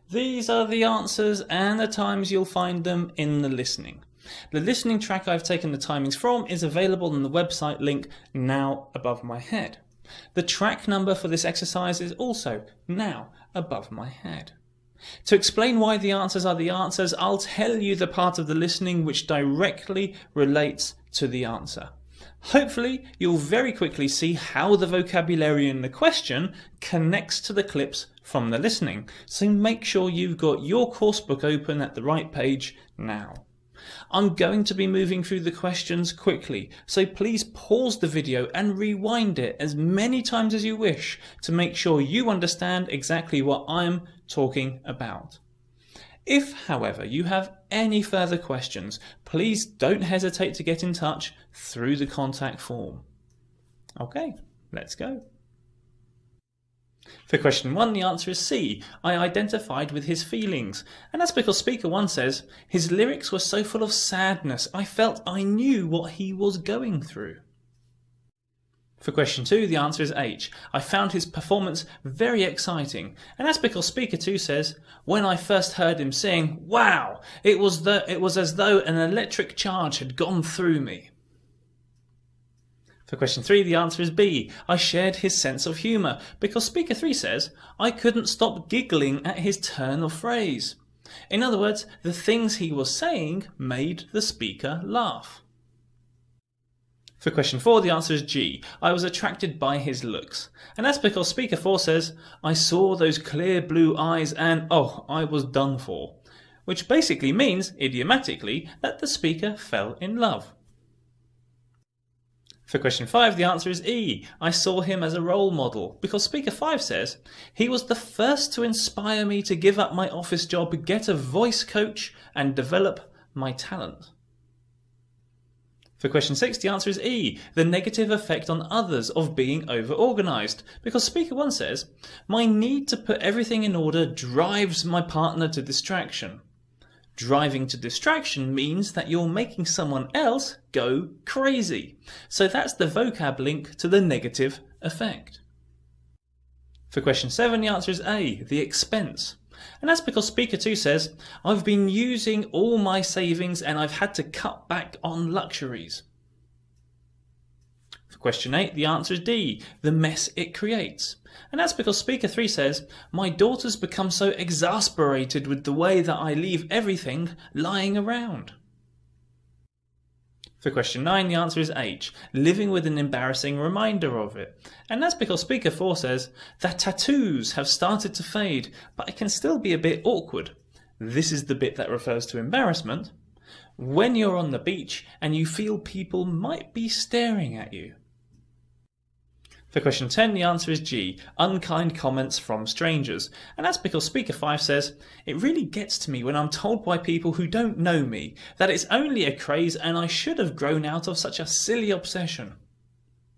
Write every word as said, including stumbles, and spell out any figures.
These are the answers and the times you'll find them in the listening. The listening track I've taken the timings from is available on the website link now above my head. The track number for this exercise is also now above my head. To explain why the answers are the answers, I'll tell you the part of the listening which directly relates to the answer. Hopefully, you'll very quickly see how the vocabulary in the question connects to the clips from the listening, so make sure you've got your course book open at the right page now. I'm going to be moving through the questions quickly, so please pause the video and rewind it as many times as you wish to make sure you understand exactly what I'm talking about. If, however, you have any further questions, please don't hesitate to get in touch through the contact form. Okay, let's go. For question one, the answer is C. I identified with his feelings. And that's because speaker one says, his lyrics were so full of sadness, I felt I knew what he was going through. For question two, the answer is H. I found his performance very exciting. And that's because speaker two says, when I first heard him sing, wow, it was, the, it was as though an electric charge had gone through me. For question three, the answer is B. I shared his sense of humour, because speaker three says, I couldn't stop giggling at his turn of phrase. In other words, the things he was saying made the speaker laugh. For question four, the answer is G. I was attracted by his looks. And that's because speaker four says, I saw those clear blue eyes and, oh, I was done for. Which basically means, idiomatically, that the speaker fell in love. For question five, the answer is E. I saw him as a role model, because speaker five says, he was the first to inspire me to give up my office job, get a voice coach and develop my talent. For question six, the answer is E. The negative effect on others of being over-organised, because speaker one says, my need to put everything in order drives my partner to distraction. Driving to distraction means that you're making someone else go crazy. So that's the vocab link to the negative effect. For question seven, the answer is A, the expense. And that's because speaker two says, I've been using all my savings and I've had to cut back on luxuries. For question eight, the answer is D, the mess it creates. And that's because speaker three says, my daughter's become so exasperated with the way that I leave everything lying around. For question nine, the answer is H, living with an embarrassing reminder of it. And that's because speaker four says, that tattoos have started to fade, but it can still be a bit awkward. This is the bit that refers to embarrassment. When you're on the beach and you feel people might be staring at you. For question ten, the answer is G, unkind comments from strangers. And that's because speaker five says, it really gets to me when I'm told by people who don't know me that it's only a craze and I should have grown out of such a silly obsession.